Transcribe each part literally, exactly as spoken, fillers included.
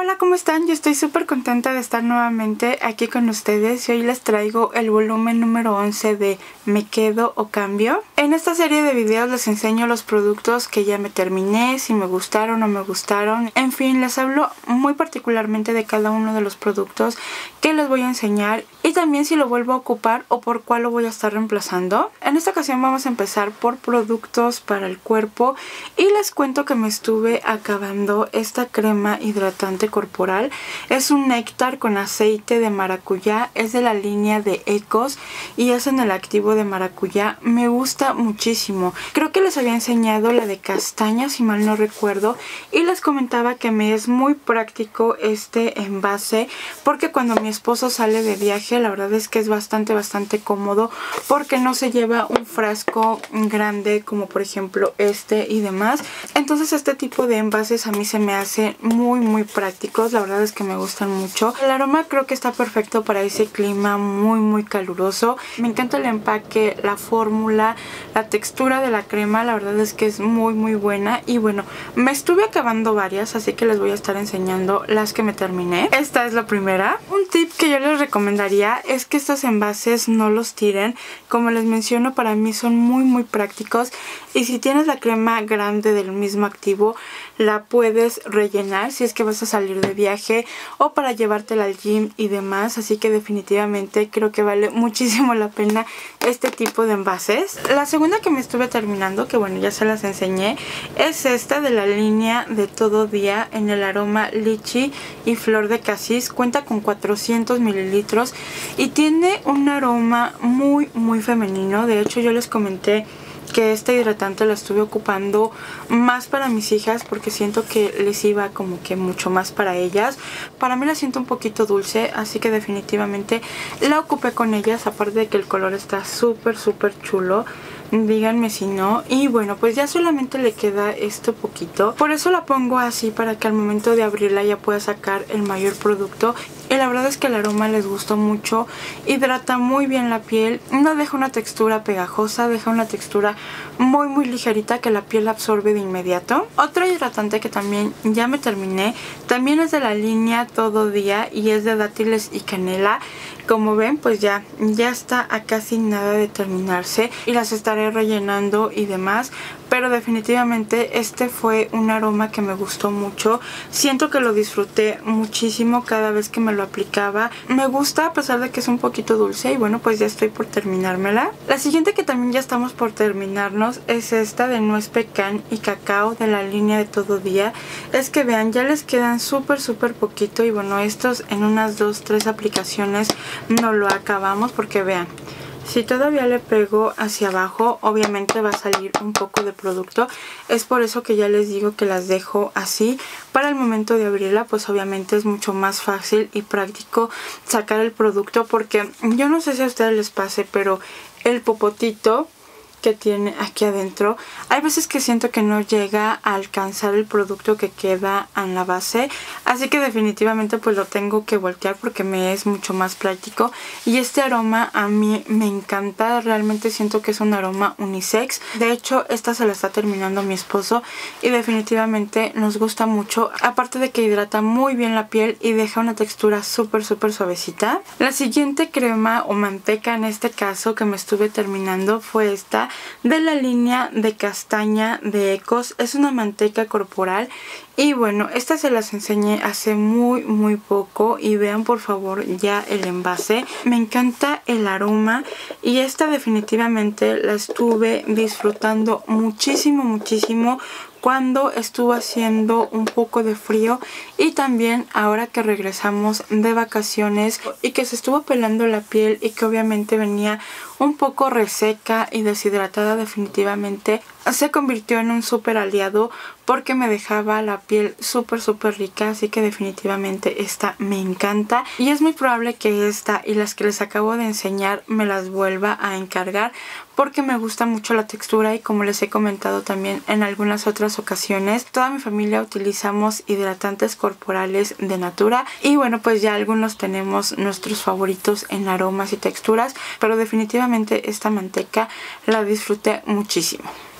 Hola, ¿cómo están? Yo estoy súper contenta de estar nuevamente aquí con ustedes y hoy les traigo el volumen número once de Me Quedo o Cambio. En esta serie de videos les enseño los productos que ya me terminé, si me gustaron o no me gustaron. En fin, les hablo muy particularmente de cada uno de los productos que les voy a enseñar y también si lo vuelvo a ocupar o por cuál lo voy a estar reemplazando. En esta ocasión vamos a empezar por productos para el cuerpo y les cuento que me estuve acabando esta crema hidratante corporal. Es un néctar con aceite de maracuyá, es de la línea de Ecos y es en el activo de maracuyá. Me gusta muchísimo. Creo que les había enseñado la de castaña si mal no recuerdo y les comentaba que me es muy práctico este envase porque cuando mi esposo sale de viaje la verdad es que es bastante bastante cómodo porque no se lleva un frasco grande como por ejemplo este y demás. Entonces este tipo de envases a mí se me hace muy muy prácticos, la verdad es que me gustan mucho. El aroma creo que está perfecto para ese clima muy muy caluroso. Me encanta el empaque, la fórmula, la textura de la crema, la verdad es que es muy muy buena. Y bueno, me estuve acabando varias, así que les voy a estar enseñando las que me terminé. Esta es la primera. Un tip que yo les recomendaría es que estos envases no los tiren. Como les menciono, para mí son muy muy prácticos y si tienes la crema grande del mismo activo la puedes rellenar si es que vas a salir de viaje o para llevártela al gym y demás, así que definitivamente creo que vale muchísimo la pena este tipo de envases. La segunda que me estuve terminando, que bueno ya se las enseñé, es esta de la línea de Todo Día en el aroma lichi y flor de casis. Cuenta con cuatrocientos mililitros y tiene un aroma muy muy femenino. De hecho yo les comenté que este hidratante lo estuve ocupando más para mis hijas porque siento que les iba como que mucho más para ellas. Para mí la siento un poquito dulce, así que definitivamente la ocupé con ellas, aparte de que el color está súper súper chulo. Díganme si no. Y bueno, pues ya solamente le queda esto poquito, por eso la pongo así para que al momento de abrirla ya pueda sacar el mayor producto. Y la verdad es que el aroma les gustó mucho, hidrata muy bien la piel, no deja una textura pegajosa, deja una textura muy muy ligerita que la piel absorbe de inmediato. Otro hidratante que también ya me terminé, también es de la línea Todo Día y es de dátiles y canela. Como ven, pues ya, ya está a casi nada de terminarse y las estaré rellenando y demás. Pero definitivamente este fue un aroma que me gustó mucho. Siento que lo disfruté muchísimo cada vez que me lo aplicaba. Me gusta a pesar de que es un poquito dulce y bueno, pues ya estoy por terminármela. La siguiente que también ya estamos por terminarnos es esta de nuez pecan y cacao de la línea de Todo Día. Es que vean, ya les quedan súper súper poquito y bueno, estos en unas dos, tres aplicaciones no lo acabamos porque vean, si todavía le pego hacia abajo obviamente va a salir un poco de producto. Es por eso que ya les digo que las dejo así. Para el momento de abrirla pues obviamente es mucho más fácil y práctico sacar el producto porque yo no sé si a ustedes les pase, pero el popotito que tiene aquí adentro, hay veces que siento que no llega a alcanzar el producto que queda en la base, así que definitivamente pues lo tengo que voltear porque me es mucho más práctico. Y este aroma a mí me encanta, realmente siento que es un aroma unisex. De hecho esta se la está terminando mi esposo y definitivamente nos gusta mucho, aparte de que hidrata muy bien la piel y deja una textura súper súper suavecita. La siguiente crema o manteca en este caso que me estuve terminando fue esta de la línea de castaña de Ecos. Es una manteca corporal y bueno, esta se las enseñé hace muy muy poco y vean por favor ya el envase. Me encanta el aroma y esta definitivamente la estuve disfrutando muchísimo muchísimo cuando estuvo haciendo un poco de frío y también ahora que regresamos de vacaciones y que se estuvo pelando la piel y que obviamente venía un poco reseca y deshidratada. Definitivamente se convirtió en un súper aliado porque me dejaba la piel súper súper rica, así que definitivamente esta me encanta y es muy probable que esta y las que les acabo de enseñar me las vuelva a encargar porque me gusta mucho la textura y como les he comentado también en algunas otras ocasiones, toda mi familia utilizamos hidratantes corporales de Natura y bueno, pues ya algunos tenemos nuestros favoritos en aromas y texturas, pero definitivamente esta manteca la disfruté muchísimo.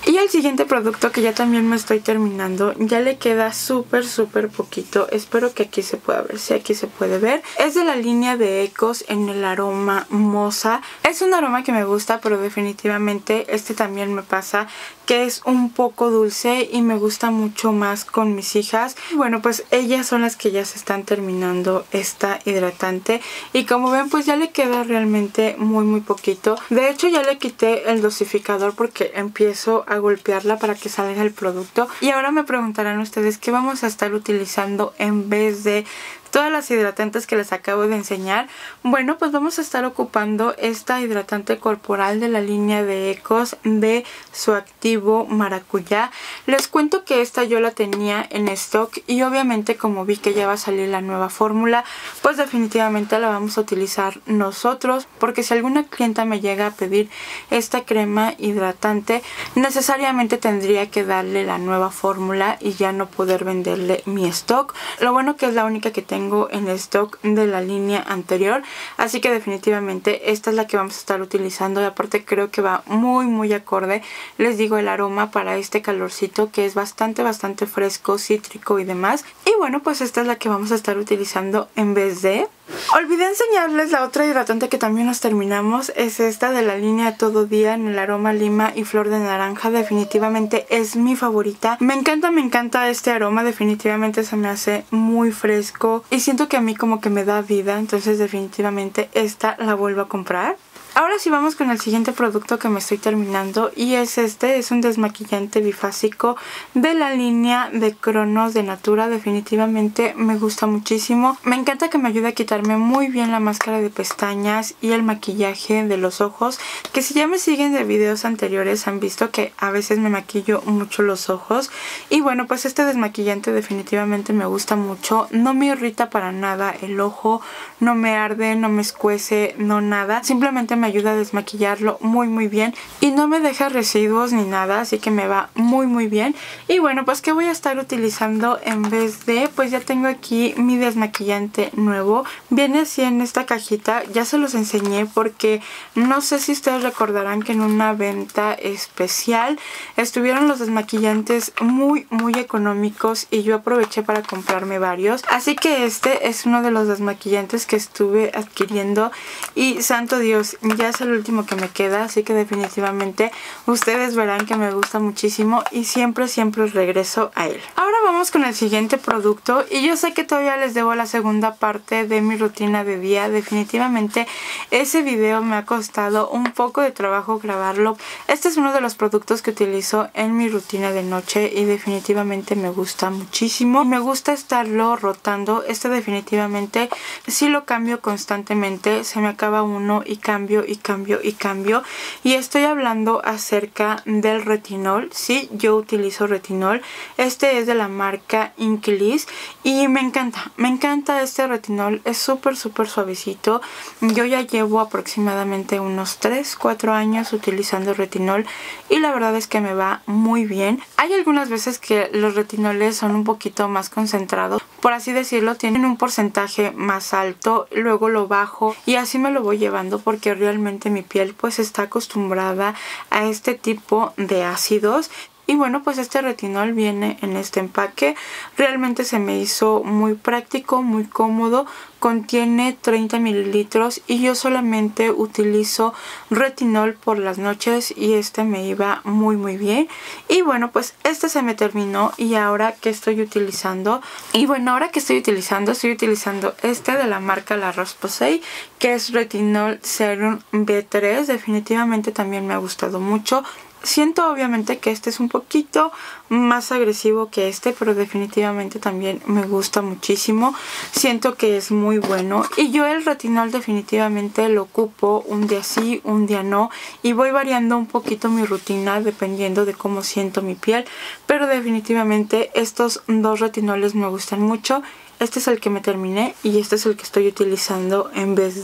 Y el siguiente producto que ya también me estoy terminando, ya le queda súper súper poquito, espero que aquí se pueda ver, si aquí se puede ver, es de la línea de Ecos en el aroma Moza. Es un aroma que me gusta, pero definitivamente este también me pasa que es un poco dulce y me gusta mucho más con mis hijas. Bueno, pues ellas son las que ya se están terminando esta hidratante y como ven pues ya le queda realmente muy muy poquito. De hecho ya le quité el dosificador porque empiezo a golpearla para que salga el producto. Y ahora me preguntarán ustedes qué vamos a estar utilizando en vez de todas las hidratantes que les acabo de enseñar. Bueno, pues vamos a estar ocupando esta hidratante corporal de la línea de Ecos de su activo maracuyá. Les cuento que esta yo la tenía en stock y obviamente como vi que ya va a salir la nueva fórmula, pues definitivamente la vamos a utilizar nosotros, porque si alguna clienta me llega a pedir esta crema hidratante, necesariamente tendría que darle la nueva fórmula y ya no poder venderle mi stock. Lo bueno que es la única que tengo en stock de la línea anterior, así que definitivamente esta es la que vamos a estar utilizando y aparte creo que va muy muy acorde, les digo, el aroma para este calorcito que es bastante bastante fresco, cítrico y demás. Y bueno, pues esta es la que vamos a estar utilizando en vez de... Olvidé enseñarles la otra hidratante que también nos terminamos, es esta de la línea Todo Día en el aroma lima y flor de naranja. Definitivamente es mi favorita, me encanta, me encanta este aroma, definitivamente se me hace muy fresco y siento que a mí como que me da vida, entonces definitivamente esta la vuelvo a comprar. Ahora sí vamos con el siguiente producto que me estoy terminando y es este, es un desmaquillante bifásico de la línea de Cronos de Natura. Definitivamente me gusta muchísimo, me encanta que me ayude a quitarme muy bien la máscara de pestañas y el maquillaje de los ojos, que si ya me siguen de videos anteriores han visto que a veces me maquillo mucho los ojos y bueno, pues este desmaquillante definitivamente me gusta mucho, no me irrita para nada el ojo, no me arde, no me escuece, no nada, simplemente me ayuda a desmaquillarlo muy muy bien y no me deja residuos ni nada, así que me va muy muy bien. Y bueno, pues ¿qué voy a estar utilizando en vez de? Pues ya tengo aquí mi desmaquillante nuevo, viene así en esta cajita, ya se los enseñé porque no sé si ustedes recordarán que en una venta especial estuvieron los desmaquillantes muy muy económicos y yo aproveché para comprarme varios, así que este es uno de los desmaquillantes que estuve adquiriendo y santo Dios, ya es el último que me queda, así que definitivamente ustedes verán que me gusta muchísimo y siempre siempre regreso a él. Ahora vamos con el siguiente producto y yo sé que todavía les debo la segunda parte de mi rutina de día. Definitivamente ese video me ha costado un poco de trabajo grabarlo. Este es uno de los productos que utilizo en mi rutina de noche y definitivamente me gusta muchísimo. Me gusta estarlo rotando. Este definitivamente si lo cambio constantemente, se me acaba uno y cambio y cambio y cambio. Y estoy hablando acerca del retinol. Sí, yo utilizo retinol. Este es de la marca Inklis y me encanta, me encanta este retinol. Es súper súper suavecito. Yo ya llevo aproximadamente unos tres cuatro años utilizando retinol y la verdad es que me va muy bien. Hay algunas veces que los retinoles son un poquito más concentrados, por así decirlo, tienen un porcentaje más alto, luego lo bajo y así me lo voy llevando porque realmente mi piel pues está acostumbrada a este tipo de ácidos. Y bueno, pues este retinol viene en este empaque, realmente se me hizo muy práctico, muy cómodo, contiene treinta mililitros y yo solamente utilizo retinol por las noches y este me iba muy muy bien. Y bueno, pues este se me terminó y ahora que estoy utilizando, y bueno, ahora que estoy utilizando, estoy utilizando este de la marca La Roche-Posay, que es Retinol Serum B tres, definitivamente también me ha gustado mucho. Siento obviamente que este es un poquito más agresivo que este, pero definitivamente también me gusta muchísimo. Siento que es muy bueno y yo el retinol definitivamente lo ocupo un día sí, un día no y voy variando un poquito mi rutina dependiendo de cómo siento mi piel, pero definitivamente estos dos retinoles me gustan mucho. Este es el que me terminé y este es el que estoy utilizando en vez de...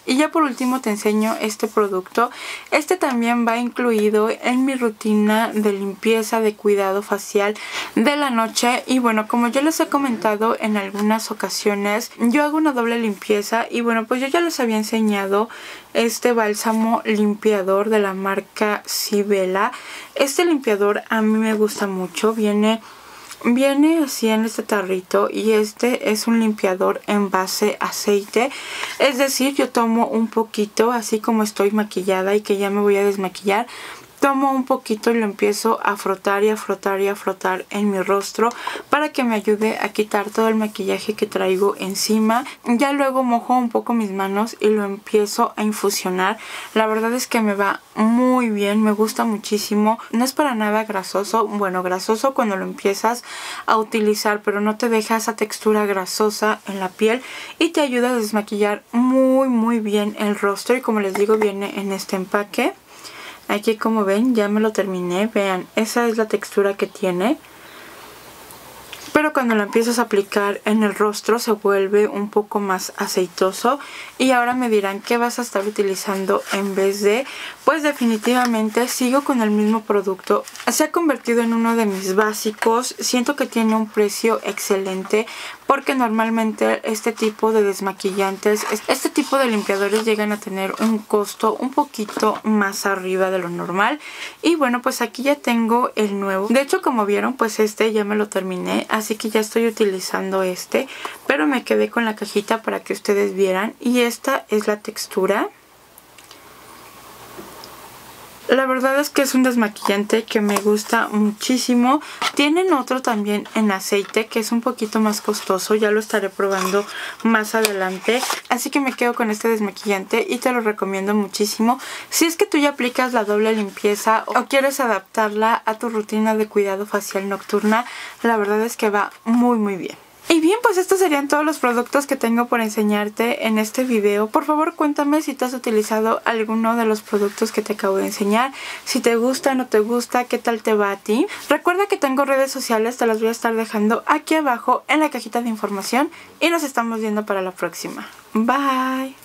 Y ya por último te enseño este producto. Este también va incluido en mi rutina de limpieza, de cuidado facial de la noche. Y bueno, como yo les he comentado en algunas ocasiones, yo hago una doble limpieza. Y bueno, pues yo ya les había enseñado este bálsamo limpiador de la marca Sibela. Este limpiador a mí me gusta mucho. Viene... Viene así en este tarrito y este es un limpiador en base aceite. Es decir, yo tomo un poquito, así como estoy maquillada y que ya me voy a desmaquillar, tomo un poquito y lo empiezo a frotar y a frotar y a frotar en mi rostro para que me ayude a quitar todo el maquillaje que traigo encima. Ya luego mojo un poco mis manos y lo empiezo a infusionar. La verdad es que me va muy bien, me gusta muchísimo. No es para nada grasoso, bueno, grasoso cuando lo empiezas a utilizar, pero no te deja esa textura grasosa en la piel y te ayuda a desmaquillar muy muy bien el rostro. Y como les digo, viene en este empaque. Aquí como ven ya me lo terminé, vean, esa es la textura que tiene. Pero cuando lo empiezas a aplicar en el rostro se vuelve un poco más aceitoso. Y ahora me dirán qué vas a estar utilizando en vez de... Pues definitivamente sigo con el mismo producto. Se ha convertido en uno de mis básicos. Siento que tiene un precio excelente porque normalmente este tipo de desmaquillantes, este tipo de limpiadores llegan a tener un costo un poquito más arriba de lo normal. Y bueno, pues aquí ya tengo el nuevo. De hecho, como vieron, pues este ya me lo terminé. Así que ya estoy utilizando este, pero me quedé con la cajita para que ustedes vieran. Y esta es la textura. La verdad es que es un desmaquillante que me gusta muchísimo. Tienen otro también en aceite que es un poquito más costoso. Ya lo estaré probando más adelante. Así que me quedo con este desmaquillante y te lo recomiendo muchísimo. Si es que tú ya aplicas la doble limpieza o quieres adaptarla a tu rutina de cuidado facial nocturna, la verdad es que va muy muy bien. Y bien, pues estos serían todos los productos que tengo por enseñarte en este video. Por favor, cuéntame si tú has utilizado alguno de los productos que te acabo de enseñar. Si te gusta, no te gusta, qué tal te va a ti. Recuerda que tengo redes sociales, te las voy a estar dejando aquí abajo en la cajita de información. Y nos estamos viendo para la próxima. Bye.